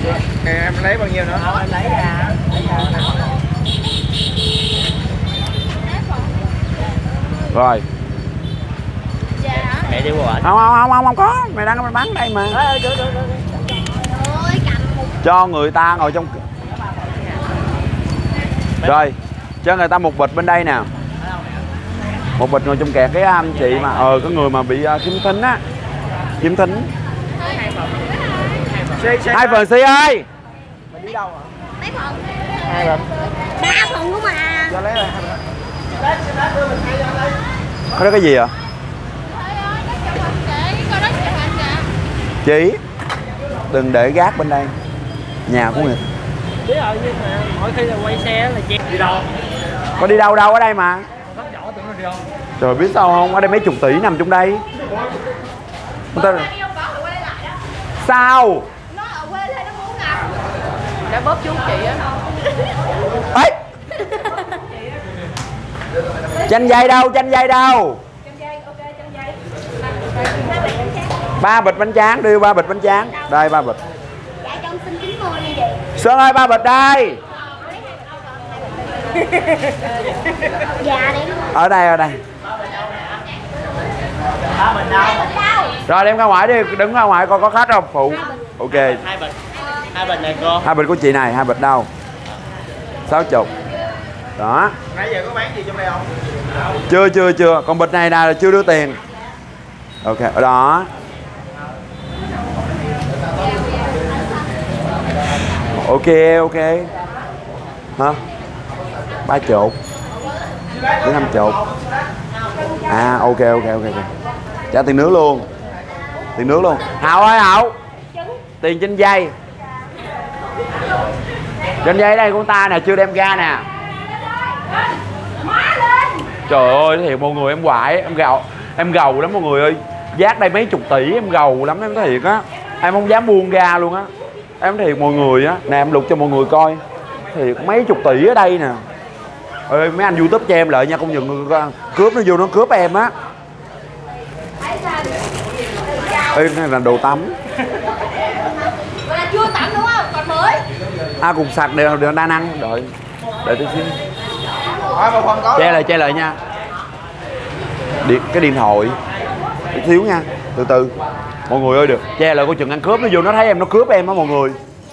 Em lấy bao nhiêu nữa? Em lấy ra. Rồi. Mẹ đi qua. Không có. Mày đang bán đây mà. Cho người ta ngồi trong. Rồi. Cho người ta một bịch bên đây nè. Một bịch ngồi trong kẹt cái anh chị mà có người mà bị khiếm thính á. Khiếm thính. Hai phần Si ơi. Mày đi đâu hả? Mấy phần? 2 phần. 3 phần của mà. Cho lấy rồi 2 phần. Có đó cái gì ạ? Chị đừng để gác bên đây. Nhà của người. Biết rồi nhưng mà mỗi khi là quay xe là chị đi đâu? Có đi đâu đâu ở đây mà. Trời biết sao không? Ở đây mấy chục tỷ nằm trong đây. Người ta... Sao? Nó ở quê lên nó muốn ngập. Đã bóp chú chị á. Ấy. Chanh dây đâu? Chanh dây đâu? 3 bịch bánh tráng, đưa 3 bịch bánh tráng. Đây 3 bịch. Dạ trong xin 90 đi chị. Sơn ơi 3 bịch đây. Dạ đi. Ở đây. Rồi đem ra ngoài đi, đứng ra ngoài coi có khách không phụ. Ok. 2 bịch. 2 bịch này cô. 2 bịch của chị này, 2 bịch đâu? 60. Đó. Nãy giờ có bán gì trong đây không? Chưa. Còn bịch này là chưa đưa tiền. Ok, ở đó. Ok. Hả? 3 chục. Với 5 chục. À ok. Trả tiền nước luôn. Hậu ơi Hậu. Tiền trên dây. Trên dây đây của ta nè, chưa đem ra nè. Trời ơi thiệt mọi người, em quại, em gầu lắm mọi người ơi. Giác đây mấy chục tỷ em gầu lắm, em nói thiệt á. Em không dám buông ra luôn á. Em thiệt mọi người á. Nè em lục cho mọi người coi. Thiệt mấy chục tỷ ở đây nè. Ê mấy anh YouTube cho em lợi nha, không dừng cướp nó vô nó cướp em á. Ê này là đồ tắm. Là chưa tắm đúng không? Còn mới. Cùng sạch đều đa năng. Đợi tí xíu. Một phần có. Che lại nha. Cái điện thoại. Tí xíu nha. Từ từ. Mọi người ơi được. Che lại coi chừng ăn cướp nó vô nó thấy em nó cướp em á mọi người.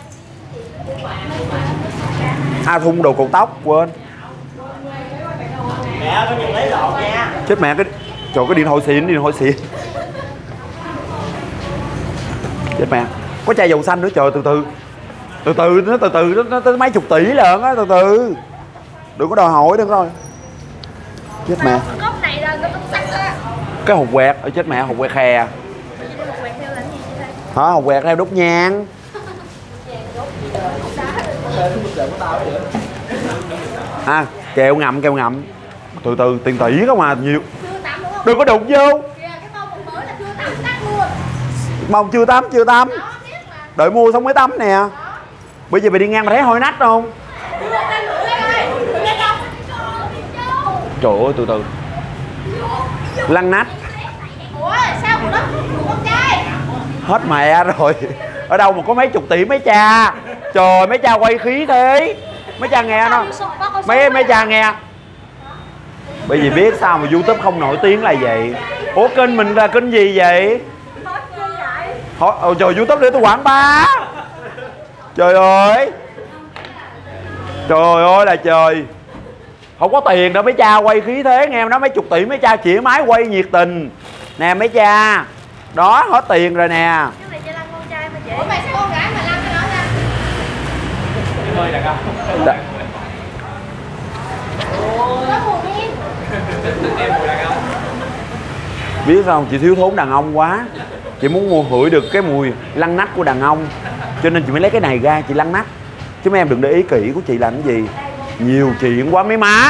Thun đồ cột tóc quên. Mẹ có nhìn lấy lộn nha. Chết mẹ cái. Trời cái điện thoại xịn. Chết mẹ. Có chai dầu xanh nữa trời từ từ nó tới mấy chục tỷ lận á từ. Đừng có đòi hỏi đừng coi. Chết mẹ. Cốc này là nó sắc á. Cái hột quẹt ở chết mẹ hột quẹt khè. Hả hột quẹt theo đốt nhang. Kẹo ngậm. Từ tiền tỷ không mà nhiều. Đừng có đụng vô. Mông chưa tắm. Đợi mua xong mới tắm nè. Bây giờ mày đi ngang mà thấy hôi nách không? Trời ơi từ. Lăn nách. Ủa sao mà nó con trai? Hết mẹ rồi. Ở đâu mà có mấy chục tỷ mấy cha. Trời mấy cha quay khí thế. Mấy cha nghe nó. Mấy cha nghe. Bởi vì biết sao mà YouTube không nổi tiếng là vậy. Ủa kênh mình là kênh gì vậy? Trời YouTube để tôi quảng bá. Trời ơi là trời. Không có tiền đâu mấy cha quay khí thế nghe em nói mấy chục tỷ mấy cha chỉ máy quay nhiệt tình. Nè mấy cha. Đó hết tiền rồi nè. Chứ mày chơi lăn con trai mà chị. Ủa mày sao con gái mà lăn cái đó ra? Ơi đàn ông. Nó buồn điên. Em mùi đàn ông. Biết sao không? Chị thiếu thốn đàn ông quá. Chị muốn hửi được cái mùi lăn nách của đàn ông. Cho nên chị mới lấy cái này ra chị lăn nách. Chứ mấy em đừng để ý kỹ của chị làm cái gì. Nhiều chuyện quá mấy má.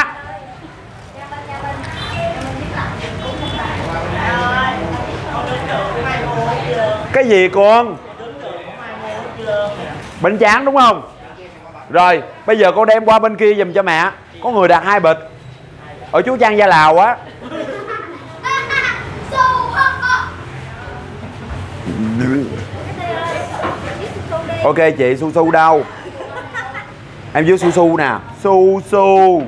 Cái gì con? Bánh tráng đúng không? Rồi bây giờ con đem qua bên kia giùm cho mẹ. Có người đặt 2 bịch. Ở chú Trang Gia Lào á. Ok chị, su su đâu? Em dưới su su nè. Su su.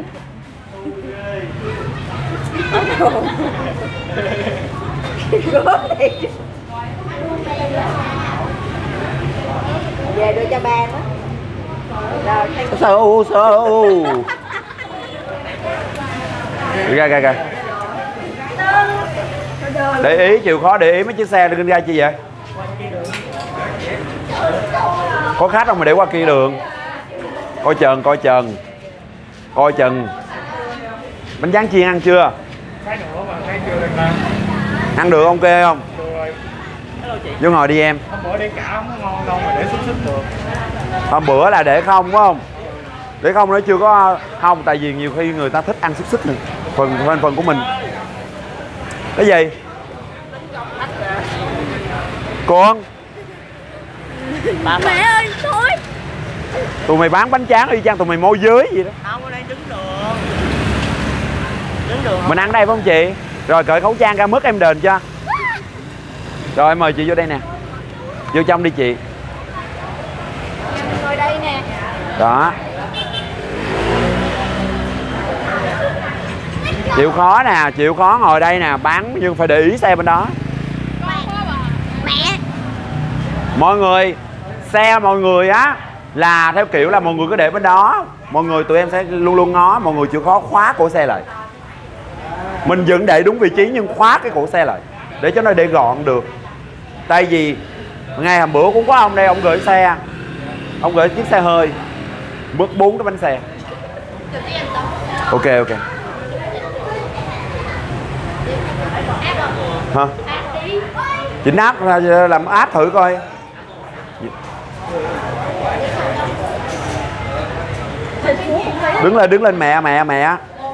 Về đưa cho ba nó. Rồi Su su. Ra. Để ý, chịu khó để ý mấy chiếc xe đi ra chi vậy? Có khách không mà để qua kia đường? Coi chừng. Bánh tráng chiên ăn chưa? Ăn được ok không? Vô ngồi đi em. Hôm bữa để cả không ngon đâu mà để xúc được. Hôm bữa là để không phải không? Để không nó chưa có không, tại vì nhiều khi người ta thích ăn xúc xích này. Phần của mình. Cái gì? Con. mẹ ơi thôi. Tụi mày bán bánh tráng y chang tụi mày môi giới gì đó. Không, ở đây đứng đường. Mình ăn đây phải không chị? Rồi cởi khẩu trang ra mứt em đền cho. Rồi em mời chị vô đây nè. Vô trong đi chị. Ngồi đây nè. Đó. Chịu khó ngồi đây nè, bán nhưng phải để ý xe bên đó. Mẹ. Mọi người, xe mọi người á là theo kiểu là mọi người cứ để bên đó, mọi người tụi em sẽ luôn luôn ngó, mọi người chịu khó khóa cổ xe lại. Mình vẫn để đúng vị trí nhưng khóa cái cổ xe lại để cho nó để gọn được. Tại vì ngày hôm bữa cũng có ông đây, ông gửi xe, ông gửi chiếc xe hơi mất 4 cái bánh xe. Ok. Hả? Chỉnh áp ra, làm áp thử coi. Đứng lên mẹ.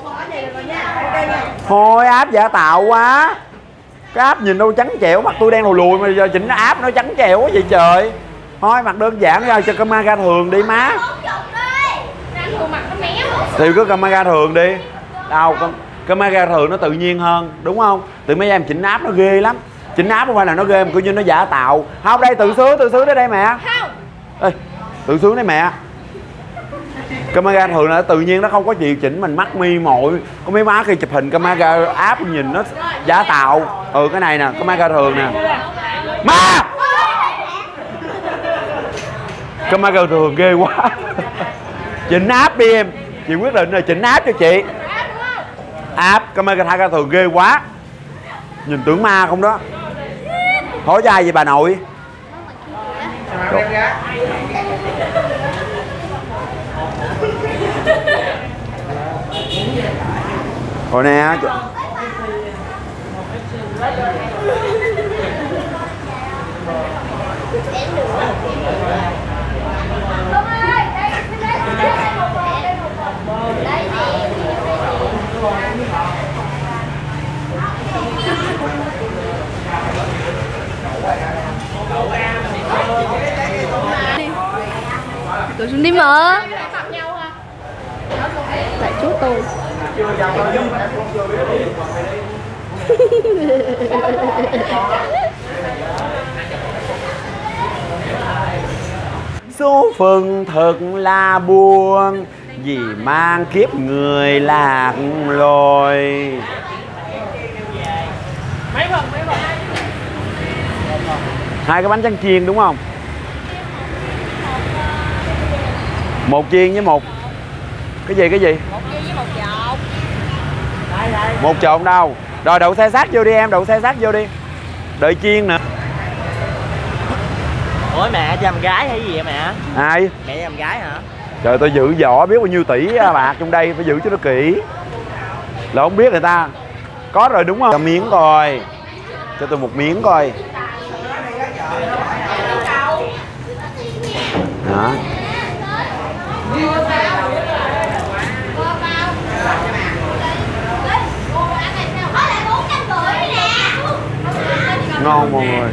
Thôi áp giả tạo quá. Cái áp nhìn đâu trắng trẻo, mặt tôi đen lùi mà giờ chỉnh áp nó trắng trẻo quá vậy trời. Thôi mặc đơn giản ra cho camera thường đi má. Thì cứ camera thường đi. Đâu camera thường nó tự nhiên hơn, đúng không? Từ mấy em chỉnh áp nó ghê lắm. Chỉnh áp không phải là nó ghê mà cứ như nó giả tạo. Không đây tự sướng đến đây mẹ. Không. Ê, tự sướng đấy mẹ. Camera thường là tự nhiên, nó không có điều chỉnh mình mắt mi mội. Có mấy má khi chụp hình camera áp nhìn nó giả tạo. Cái này nè, camera thường nè. Má! Camera thường ghê quá. Chỉnh áp đi em. Chị quyết định là chỉnh áp cho chị. Áp camera thường ghê quá. Nhìn tưởng ma không đó. Hỏi cho ai vậy bà nội? Hồi nè. Tụi xuống đi mở. Tại chú tôi. Số phận thật là buồn vì mang kiếp người lạc lối. Hai cái bánh tráng chiên đúng không? Một chiên với một cái gì? Một chiên với một trộn. Một trộn đâu? Rồi đậu xe sát vô đi em, đậu xe sát vô đi. Đợi chiên nè. Ủa mẹ cho em gái hay gì vậy mẹ? Ai? Mẹ cho em gái hả? Trời tôi giữ vỏ biết bao nhiêu tỷ bạc trong đây, phải giữ cho nó kỹ. Là không biết người ta. Có rồi đúng không? Cho miếng coi. Cho tôi một miếng coi. Đó. Ngon mọi người.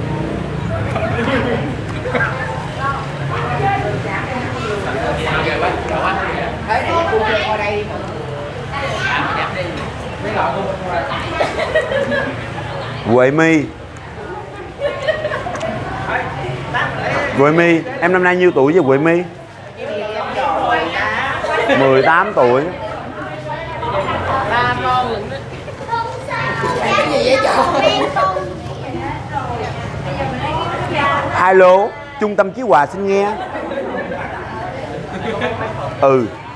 Huệ mi. Huệ My, em năm nay nhiêu tuổi vậy Huệ My? 18 tuổi. Ba con lận đó. Cái gì vậy trời? Alo, trung tâm Chí Hòa xin nghe. Ừ.